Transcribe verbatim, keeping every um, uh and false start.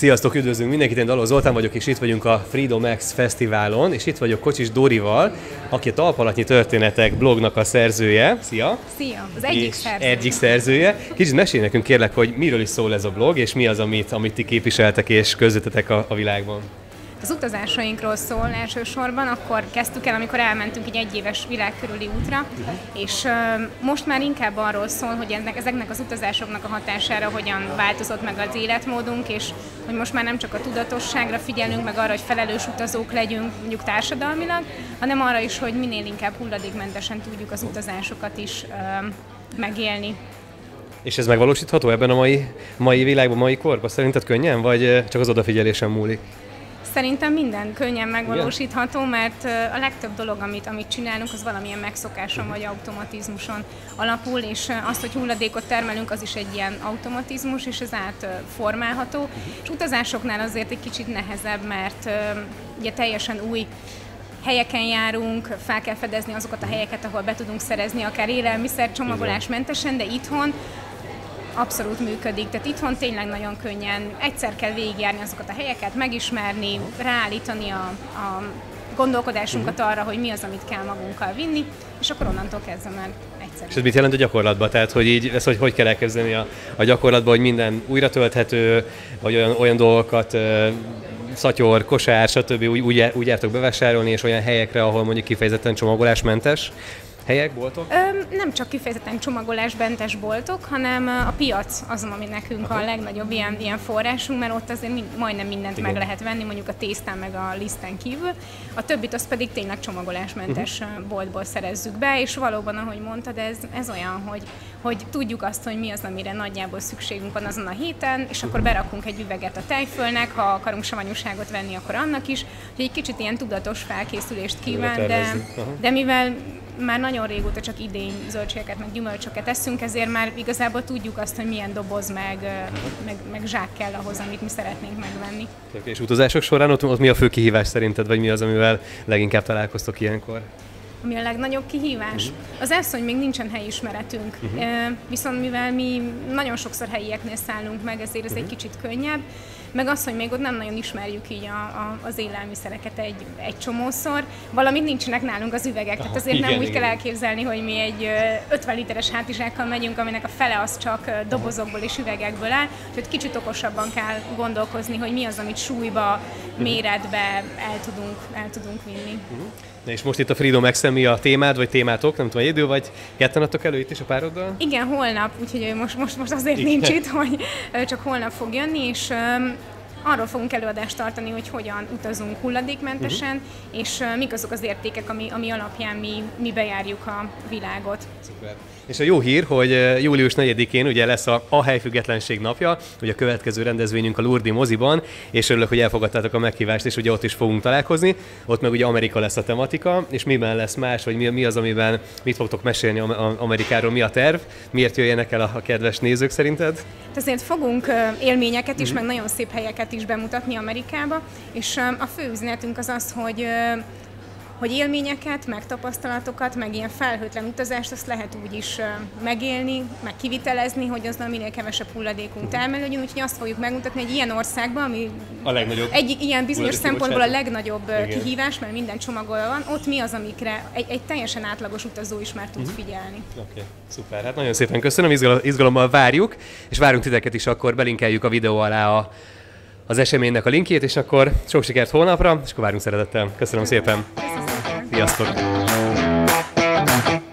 Sziasztok, üdvözlünk mindenkit, én Daló Zoltán vagyok, és itt vagyunk a Freedomax Fesztiválon, és itt vagyok Kocsis Dórival, aki a Talpalatnyi Történetek blognak a szerzője. Szia! Szia! Az egyik szerzője. Egyik szerzője. Kicsit mesélj nekünk kérlek, hogy miről is szól ez a blog, és mi az, amit, amit ti képviseltek és közöttetek a, a világban. Az utazásainkról szól elsősorban, akkor kezdtük el, amikor elmentünk egy egyéves világkörüli útra, uh-huh. és uh, most már inkább arról szól, hogy ennek, ezeknek az utazásoknak a hatására hogyan változott meg az életmódunk, és hogy most már nem csak a tudatosságra figyelünk, meg arra, hogy felelős utazók legyünk mondjuk társadalmilag, hanem arra is, hogy minél inkább hulladékmentesen tudjuk az utazásokat is uh, megélni. És ez megvalósítható ebben a mai, mai világban, mai korban? Szerinted könnyen, vagy csak az odafigyelésen múlik? Szerintem minden könnyen megvalósítható, mert a legtöbb dolog, amit, amit csinálunk, az valamilyen megszokáson vagy automatizmuson alapul, és az, hogy hulladékot termelünk, az is egy ilyen automatizmus, és ez átformálható. És utazásoknál azért egy kicsit nehezebb, mert ugye teljesen új helyeken járunk, fel kell fedezni azokat a helyeket, ahol be tudunk szerezni akár élelmiszer csomagolásmentesen, de itthon abszolút működik. Tehát itthon tényleg nagyon könnyen egyszer kell végigjárni azokat a helyeket, megismerni, ráállítani a, a gondolkodásunkat arra, hogy mi az, amit kell magunkkal vinni, és akkor onnantól kezdve már egyszerű. És ez mit jelent a gyakorlatban? Tehát, hogy így, ezt hogy, hogy kell elkezdeni a, a gyakorlatban, hogy minden újra tölthető, vagy olyan, olyan dolgokat, szatyor, kosár, stb. úgy, úgy, úgy jártok bevásárolni, és olyan helyekre, ahol mondjuk kifejezetten csomagolásmentes helyek, boltok? Ö, nem csak kifejezetten csomagolásmentes boltok, hanem a piac az, ami nekünk Aha. a legnagyobb ilyen, ilyen forrásunk, mert ott azért mind, majdnem mindent Igen. meg lehet venni, mondjuk a tésztán meg a liszten kívül. A többit az pedig tényleg csomagolásmentes uh-huh. boltból szerezzük be, és valóban, ahogy mondtad, ez, ez olyan, hogy, hogy tudjuk azt, hogy mi az, amire nagyjából szükségünk van azon a héten, és akkor berakunk egy üveget a tejfölnek, ha akarunk savanyúságot venni, akkor annak is, hogy egy kicsit ilyen tudatos felkészülést kíván, de, de mivel már nagyon régóta csak idény zöldségeket, meg gyümölcsöket eszünk, ezért már igazából tudjuk azt, hogy milyen doboz, meg, meg, meg zsák kell ahhoz, amit mi szeretnénk megvenni. És utazások során ott, ott mi a fő kihívás szerinted, vagy mi az, amivel leginkább találkoztok ilyenkor? Ami a legnagyobb kihívás? Uh-huh. Az az, hogy még nincsen helyismeretünk. Uh-huh. Viszont mivel mi nagyon sokszor helyieknél szállunk meg, ezért ez uh-huh. egy kicsit könnyebb. Meg az, hogy még ott nem nagyon ismerjük így a, a, az élelmiszereket egy, egy csomószor. Valamint nincsenek nálunk az üvegek, tehát azért igen, nem úgy igen. kell elképzelni, hogy mi egy ötven literes hátizsákkal megyünk, aminek a fele az csak dobozokból és üvegekből áll. Úgyhogy kicsit okosabban kell gondolkozni, hogy mi az, amit súlyba, méretbe el tudunk, el tudunk vinni. Uh-huh. Na és most itt a Freedomax-en mi a témád, vagy témátok? Nem tudom, egy idő, vagy ketten adtok elő itt is a pároddal? Igen, holnap, úgyhogy most, most, most azért Igen. nincs itt, hogy csak holnap fog jönni, és um, arról fogunk előadást tartani, hogy hogyan utazunk hulladékmentesen, uh-huh. és uh, mik azok az értékek, ami, ami alapján mi, mi bejárjuk a világot. Szuper. És a jó hír, hogy július negyedikén ugye lesz a, a helyfüggetlenség napja, ugye a következő rendezvényünk a Lourdes moziban, és örülök, hogy elfogadtátok a meghívást, és ugye ott is fogunk találkozni. Ott meg ugye Amerika lesz a tematika, és miben lesz más, vagy mi, mi az, amiben mit fogtok mesélni Amerikáról, mi a terv, miért jöjjenek el a, a kedves nézők szerinted? Ezért fogunk élményeket is, mm. meg nagyon szép helyeket is bemutatni Amerikába, és a fő üzenetünk az az, hogy hogy élményeket, meg tapasztalatokat, meg ilyen felhőtlen utazást, azt lehet úgy is megélni, meg kivitelezni, hogy azzal minél kevesebb hulladékunk termelődjön, úgyhogy azt fogjuk megmutatni, hogy ilyen országban, ami a legnagyobb egy ilyen bizonyos szempontból a legnagyobb Igen. kihívás, mert minden csomagolva van, ott mi az, amikre egy, egy teljesen átlagos utazó is már tud uh-huh. figyelni. Oké, okay. Szuper, hát nagyon szépen köszönöm, izgalom, izgalommal várjuk, és várunk titeket is, akkor belinkeljük a videó alá a az eseménynek a linkjét, és akkor sok sikert holnapra, és akkor várunk szeretettel. Köszönöm szépen! Köszönöm szépen. Sziasztok!